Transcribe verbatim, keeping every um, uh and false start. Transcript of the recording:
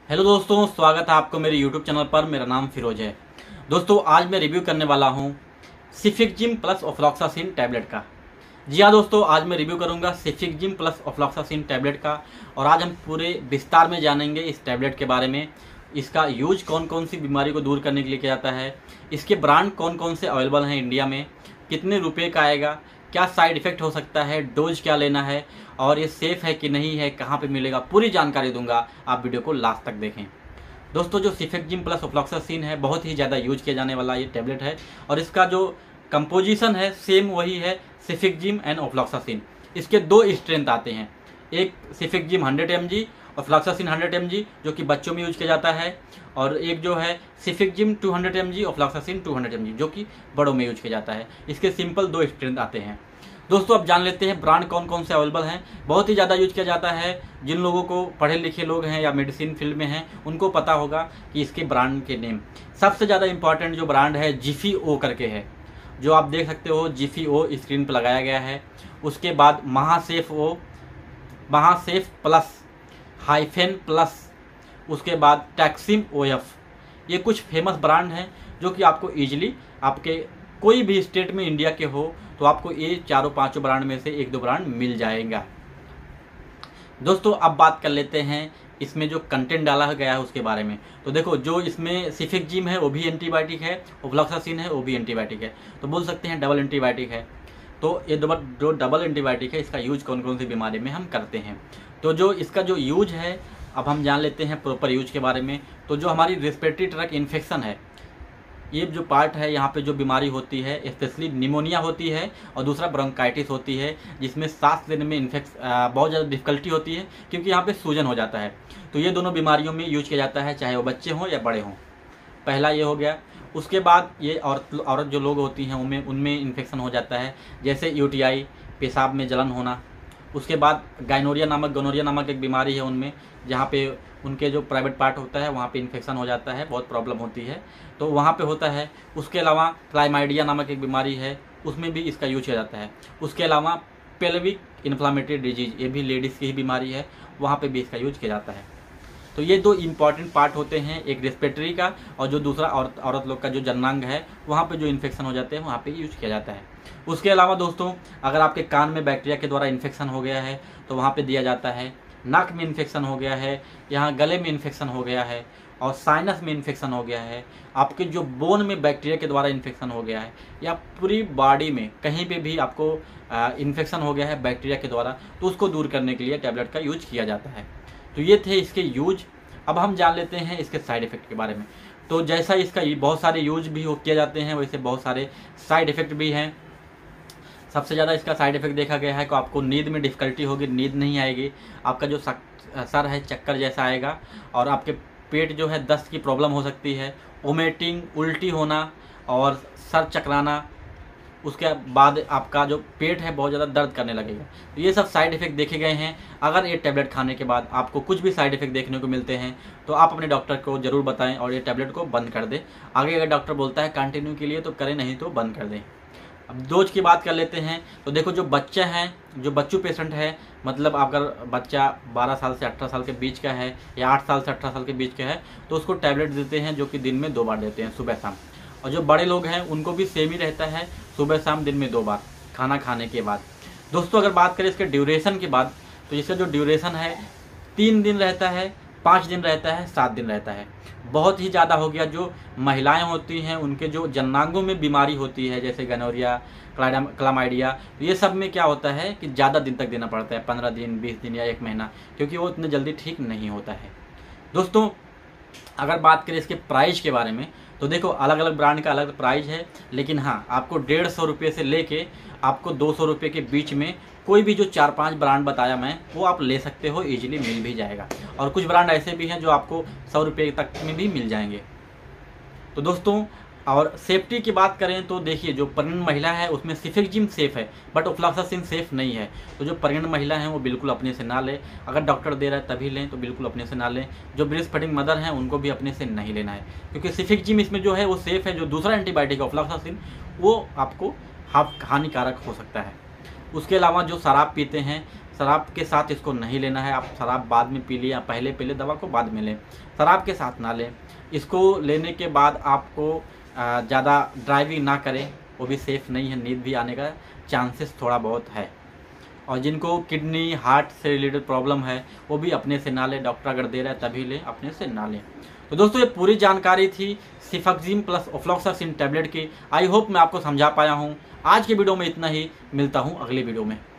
Hello दोस्तों, स्वागत है आपको मेरे यूट्यूब चैनल पर। मेरा नाम फिरोज है। दोस्तों, आज मैं रिव्यू करने वाला हूं सिफिकजिम प्लस ऑफ्लॉक्सासिन टैबलेट का। जी हाँ दोस्तों, आज मैं रिव्यू करूंगा सिफिकजिम प्लस ऑफ्लॉक्सासिन टैबलेट का। और आज हम पूरे विस्तार में जानेंगे इस टैबलेट के बारे में। इसका यूज कौन कौन सी बीमारी को दूर करने के लिए किया जाता है, इसके ब्रांड कौन कौन से अवेलेबल हैं इंडिया में, कितने रुपये का आएगा, क्या साइड इफ़ेक्ट हो सकता है, डोज क्या लेना है, और ये सेफ़ है कि नहीं है, कहाँ पे मिलेगा, पूरी जानकारी दूंगा। आप वीडियो को लास्ट तक देखें। दोस्तों, जो सिफिकजिम प्लस ऑफ्लॉक्सासिन है, बहुत ही ज़्यादा यूज किया जाने वाला ये टैबलेट है। और इसका जो कंपोजिशन है सेम वही है, सिफिकजिम एंड ऑफ्लॉक्सासिन। इसके दो स्ट्रेंथ आते हैं, एक cefixime hundred M G ofloxacin hundred M G जो कि बच्चों में यूज किया जाता है, और एक जो है cefixime two hundred M G ofloxacin two hundred M G जो कि बड़ों में यूज किया जाता है। इसके सिंपल दो स्ट्रेंथ आते हैं। दोस्तों, अब जान लेते हैं ब्रांड कौन कौन से अवेलेबल हैं। बहुत ही ज़्यादा यूज किया जाता है, जिन लोगों को पढ़े लिखे लोग हैं या मेडिसिन फील्ड में हैं उनको पता होगा कि इसके ब्रांड के नेम। सबसे ज़्यादा इंपॉर्टेंट जो ब्रांड है जिफी ओ करके है, जो आप देख सकते हो जिफी ओ स्क्रीन पर लगाया गया है। उसके बाद Mahacef O, Mahacef plus, hyphen plus, उसके बाद टैक्सिम ओ एफ। ये कुछ फेमस ब्रांड हैं जो कि आपको ईजिली आपके कोई भी स्टेट में इंडिया के हो तो आपको ये चारों पांचों ब्रांड में से एक दो ब्रांड मिल जाएगा। दोस्तों, अब बात कर लेते हैं इसमें जो कंटेंट डाला गया है उसके बारे में। तो देखो, जो इसमें सिफिकजिम है वो भी एंटीबायोटिक है, ऑफ्लॉक्सासिन है वो भी एंटीबायोटिक है, तो बोल सकते हैं डबल एंटीबायोटिक है। तो ये डबल जो डबल एंटीबायोटिक है इसका यूज कौन कौन सी बीमारी में हम करते हैं। तो जो इसका जो यूज है, अब हम जान लेते हैं प्रॉपर यूज के बारे में। तो जो हमारी रेस्पिरेटरी ट्रैक्ट इन्फेक्शन है, ये जो पार्ट है यहाँ पे जो बीमारी होती है, स्पेशली निमोनिया होती है और दूसरा ब्रोंकाइटिस होती है, जिसमें सांस लेने में इन्फेक्स बहुत ज़्यादा डिफिकल्टी होती है क्योंकि यहाँ पे सूजन हो जाता है। तो ये दोनों बीमारियों में यूज किया जाता है, चाहे वो बच्चे हों या बड़े हों। पहला ये हो गया। उसके बाद ये औरत औरत जो लोग होती हैं उनमें उनमें इन्फेक्शन हो जाता है, जैसे यूटीआई, पेशाब में जलन होना। उसके बाद गाइनोरिया नामक गोनोरिया नामक एक बीमारी है उनमें, जहाँ पे उनके जो प्राइवेट पार्ट होता है वहाँ पे इन्फेक्शन हो जाता है, बहुत प्रॉब्लम होती है, तो वहाँ पे होता है। उसके अलावा क्लाइमाइडिया नामक एक बीमारी है, उसमें भी इसका यूज किया जाता है। उसके अलावा पेल्विक इन्फ्लामेटरी डिजीज, ये भी लेडीज़ की ही बीमारी है, वहाँ पे भी इसका यूज किया जाता है। तो ये दो इम्पॉर्टेंट पार्ट होते हैं, एक रेस्पिरेटरी का और जो दूसरा औरत औरत लोग का जो जननांग है वहाँ पे जो इन्फेक्शन हो जाते हैं वहाँ पे यूज किया जाता है। उसके अलावा दोस्तों, अगर आपके कान में बैक्टीरिया के द्वारा इन्फेक्शन हो गया है तो वहाँ पे दिया जाता है। नाक में इन्फेक्शन हो गया है, यहाँ गले में इन्फेक्शन हो गया है और साइनस में इन्फेक्शन हो गया है, आपके जो बोन में बैक्टीरिया के द्वारा इन्फेक्शन हो गया है, या पूरी बॉडी में कहीं पे भी आपको इन्फेक्शन हो गया है बैक्टीरिया के द्वारा, तो उसको दूर करने के लिए टैबलेट का यूज किया जाता है। तो ये थे इसके यूज। अब हम जान लेते हैं इसके साइड इफ़ेक्ट के बारे में। तो जैसा इसका बहुत सारे यूज भी किए जाते हैं वैसे बहुत सारे साइड इफ़ेक्ट भी हैं। सबसे ज़्यादा इसका साइड इफ़ेक्ट देखा गया है कि आपको नींद में डिफ़िकल्टी होगी, नींद नहीं आएगी, आपका जो सर है चक्कर जैसा आएगा, और आपके पेट जो है दस्त की प्रॉब्लम हो सकती है, वोमिटिंग, उल्टी होना और सर चकराना। उसके बाद आपका जो पेट है बहुत ज़्यादा दर्द करने लगेगा। तो ये सब साइड इफ़ेक्ट देखे गए हैं। अगर ये टैबलेट खाने के बाद आपको कुछ भी साइड इफ़ेक्ट देखने को मिलते हैं तो आप अपने डॉक्टर को ज़रूर बताएं और ये टैबलेट को बंद कर दें। आगे अगर डॉक्टर बोलता है कंटिन्यू के लिए तो करें, नहीं तो बंद कर दें। अब डोज की बात कर लेते हैं। तो देखो, जो बच्चे हैं, जो बच्चू पेशेंट है, मतलब अगर बच्चा बारह साल से अठारह साल के बीच का है या आठ साल से अठारह साल के बीच का है तो उसको टैबलेट देते हैं, जो कि दिन में दो बार देते हैं, सुबह शाम। और जो बड़े लोग हैं उनको भी सेम ही रहता है, सुबह शाम दिन में दो बार खाना खाने के बाद। दोस्तों, अगर बात करें इसके ड्यूरेशन की बात, तो इसका जो ड्यूरेशन है तीन दिन रहता है, पाँच दिन रहता है, सात दिन रहता है। बहुत ही ज़्यादा हो गया। जो महिलाएं होती हैं उनके जो जननांगों में बीमारी होती है, जैसे गनोरिया, क्लामाइडिया, तो ये सब में क्या होता है कि ज़्यादा दिन तक देना पड़ता है, पंद्रह दिन, बीस दिन या एक महीना, क्योंकि वो इतने जल्दी ठीक नहीं होता है। दोस्तों, अगर बात करें इसके प्राइस के बारे में, तो देखो अलग अलग ब्रांड का अलग प्राइस है, लेकिन हाँ, आपको डेढ़ सौ रुपये से लेके आपको दो सौ रुपये के बीच में कोई भी जो चार पांच ब्रांड बताया मैं वो आप ले सकते हो, इजीली मिल भी जाएगा। और कुछ ब्रांड ऐसे भी हैं जो आपको सौ रुपये तक में भी मिल जाएंगे। तो दोस्तों, और सेफ्टी की बात करें तो देखिए, जो प्रेग्नेंट महिला है उसमें सिफिकजिम सेफ है बट ऑफ्लॉक्सासिन सेफ नहीं है। तो जो प्रेग्नेंट महिला हैं वो बिल्कुल अपने से ना लें, अगर डॉक्टर दे रहा है तभी लें, तो बिल्कुल अपने से ना लें। जो ब्रेस्ट फीडिंग मदर हैं उनको भी अपने से नहीं लेना है, क्योंकि सिफिकजिम इसमें जो है वो सेफ है। जो दूसरा एंटीबायोटिक ऑफ्लॉक्सासिन वो आपको हानिकारक हो सकता है। उसके अलावा जो शराब पीते हैं, शराब के साथ इसको नहीं लेना है। आप शराब बाद में पी लें या पहले पी लें, दवा को बाद में लें, शराब के साथ ना लें। इसको लेने के बाद आपको ज़्यादा ड्राइविंग ना करें, वो भी सेफ़ नहीं है, नींद भी आने का चांसेस थोड़ा बहुत है। और जिनको किडनी हार्ट से रिलेटेड प्रॉब्लम है वो भी अपने से ना लें, डॉक्टर अगर दे रहा है तभी लें, अपने से ना लें। तो दोस्तों ये पूरी जानकारी थी सिफेक्जिम प्लस ऑफ्लॉक्सासिन टैबलेट की। आई होप मैं आपको समझा पाया हूँ। आज के वीडियो में इतना ही, मिलता हूँ अगले वीडियो में।